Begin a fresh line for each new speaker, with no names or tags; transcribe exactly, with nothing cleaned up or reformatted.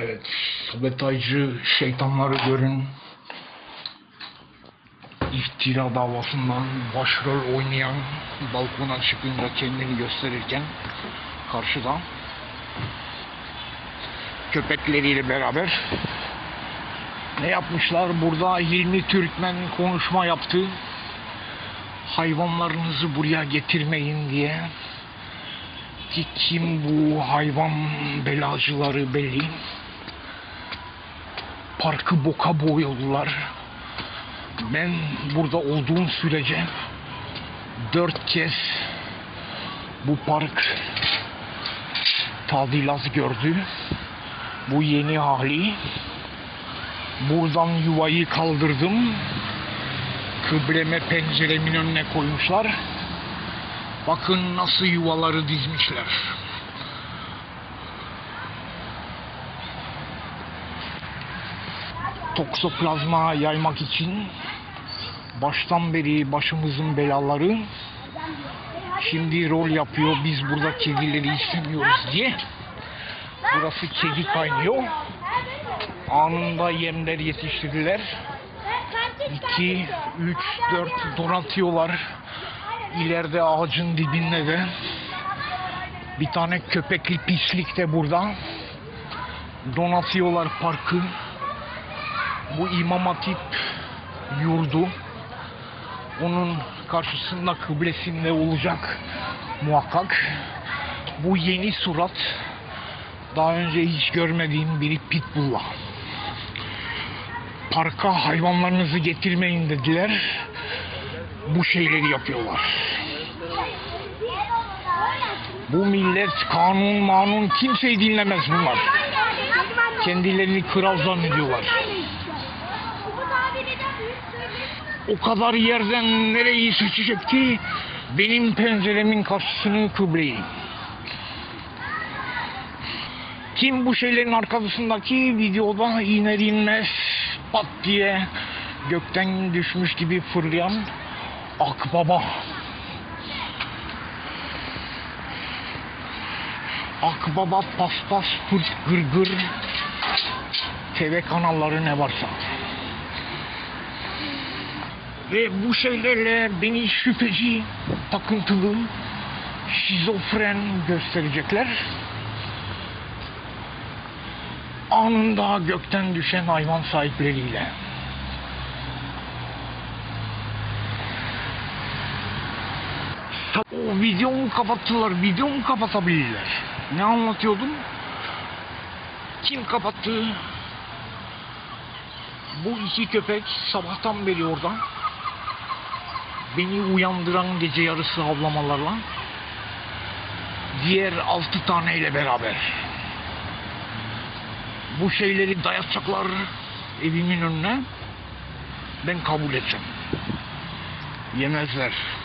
Evet, sabotajcı şeytanları görün. İftira davasından başrol oynayan, balkona çıkınca kendini gösterirken karşıdan köpekleriyle beraber ne yapmışlar? Burada Hilmi Türkmen konuşma yaptı. Hayvanlarınızı buraya getirmeyin diye. Ki kim bu hayvan belacıları belli. Parkı boka boyadılar. Ben burada olduğum sürece dört kez bu park tadilat gördü. Bu yeni hali. Buradan yuvayı kaldırdım. Kıbleme penceremin önüne koymuşlar. Bakın nasıl yuvaları dizmişler. Toksoplazma yaymak için baştan beri başımızın belaları şimdi rol yapıyor. Biz burada kedileri istemiyoruz diye. Burası kedi kaynıyor. Anında yemler yetiştirdiler. iki, üç, dört donatıyorlar. İleride ağacın dibinde de bir tane köpekli pislik de burada. Donatıyorlar parkı. Bu İmam Hatip yurdu. Onun karşısında kıblesinde olacak muhakkak. Bu yeni surat. Daha önce hiç görmediğim biri pitbull'la. Parka hayvanlarınızı getirmeyin dediler. Bu şeyleri yapıyorlar. Bu millet kanun manun kimseyi dinlemez bunlar. Kendilerini kral zannediyorlar. O kadar yerden nereyi seçecek ki benim penceremin karşısını kıbleyi. Kim bu şeylerin arkasındaki videoda iner inmez pat diye gökten düşmüş gibi fırlayan Akbaba. Akbaba paspas fırt gırgır T V kanalları ne varsa. Ve bu şeylerle beni şüpheci, takıntılı, şizofren gösterecekler. Anında gökten düşen hayvan sahipleriyle. O videomu kapattılar, videomu kapatabilirler. Ne anlatıyordum? Kim kapattı? Bu iki köpek sabahtan beri orada. Beni uyandıran gece yarısı havlamalarla. Diğer altı taneyle beraber. Bu şeyleri dayatacaklar evimin önüne. Ben kabul edeceğim. Yemezler.